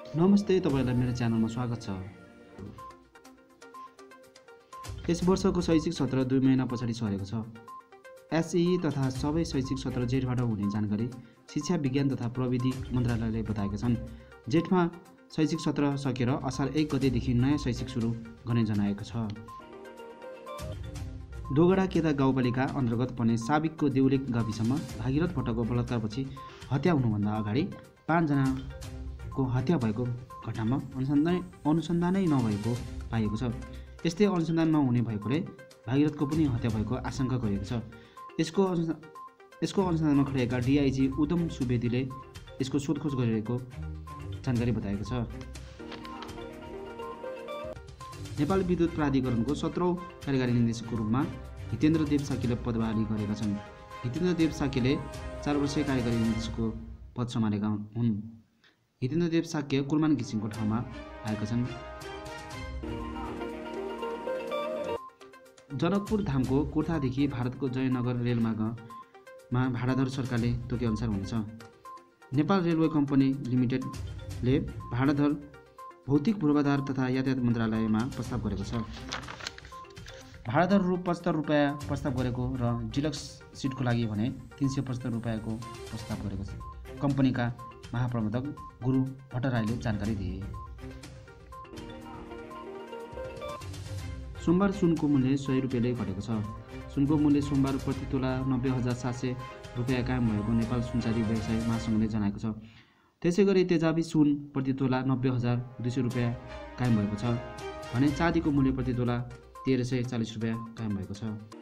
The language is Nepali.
नमस्ते, तपाईहरुलाई मेरो च्यानलमा स्वागत छ। यस वर्षको शैक्षिक सत्र 2 महिना पछाडि सरेको छ। एसई तथा सबै शैक्षिक सत्र जेठबाट हुने जानकारी शिक्षा विज्ञान तथा प्रविधि मन्त्रालयले बताएका छन्। जेठमा शैक्षिक सत्र सकेर असार 1 गतेदेखि नयाँ शैक्षिक सुरु गर्ने जनाएको छ। दोगडा केदा गाउँपालिका अन्तर्गत पर्ने साबिकको देउलेक गाविसमा भागीरथ भट्टको बलात्कारपछि हत्या हुनुभन्दा अगाडि 5 जनाको हत्या भएको घटनामा अनुसन्धानै नभएको पाइएको छ। यस्तै अनुसन्धान नहुने भएकोले भागीरथको पनि हत्या भएको आशंका गरिएको छ। यसको अनुसन्धानमा खडेका डिआइजी उदम सुवेदीले यसको सोधखोज गरिरहेको जानकारी बताएको छ। नेपाल विद्युत प्राधिकरणको 17औं कार्यकारी निर्देशकको रूपमा हितेन्द्र देव साकेले पदभार गरेका छन्। हितेन्द्र देव साकेले 4 वर्षीय कार्यकारी निर्देशकको पद सम्हालेका हुन्। हितेन्द्र देव साक्य कुलमान घिसिङको ठाउँमा आएका छन्। जनकपुर धामको कुर्थादेखि भारतको जयनगर रेलमार्गमा भाडादर सरकारले तोकेअनुसार हुनेछ। नेपाल रेलवे कम्पनी लिमिटेडले भाडादर भौतिक पूर्वाधार तथा यातायात मन्त्रालयमा प्रस्ताव गरेको छ। भाडादर रु 75 रुपैयाँ प्रस्ताव गरेको र डिलक्स सिटको लागि भने 375 रुपैयाँको प्रस्ताव गरेको छ। कम्पनीका महाप्रबन्धक गुरु भट्टराईले जानकारी दिए। सोमबार सुनको मूल्य 100 रुपैयाँले घटेको छ। सुनको मूल्य सोमबार प्रति तोला 90,700 रुपैयाँ कायम भएको नेपाल सुनचाँदी व्यवसाय महासङ्घले जनाएको छ। त्यसैगरी तेजाबी सुन प्रति तोला 90,200 रुपैयाँ कायम भएको छ भने चाँदीको मूल्य प्रति तोला 1340 रुपैयाँ कायम भएको छ।